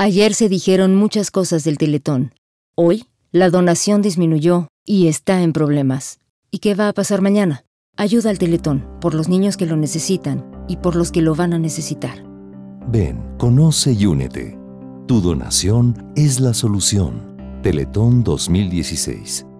Ayer se dijeron muchas cosas del Teletón. Hoy, la donación disminuyó y está en problemas. ¿Y qué va a pasar mañana? Ayuda al Teletón, por los niños que lo necesitan y por los que lo van a necesitar. Ven, conoce y únete. Tu donación es la solución. Teletón 2016.